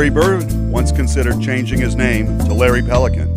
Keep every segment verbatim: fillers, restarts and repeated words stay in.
Larry Bird once considered changing his name to Larry Pelican.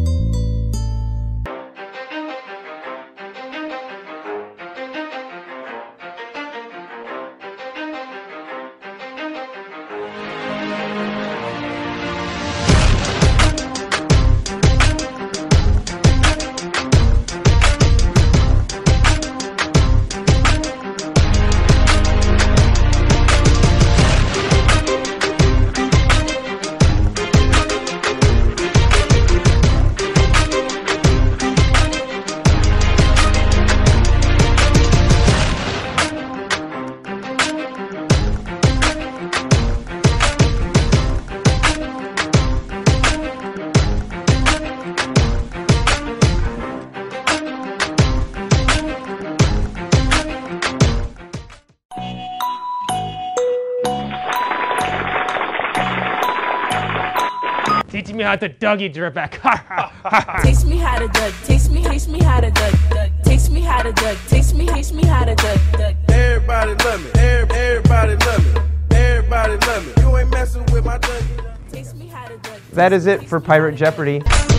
Teach me how to Dougie drip back. Teach me how to Doug. Teach me, teach me how to Doug. Teach me how to Doug. Teach me, teach me how to Doug. Everybody love me. Everybody love me. Everybody love me. You ain't messing with my Dougie. Teach me how to Doug. That is it for Pirate Jeopardy.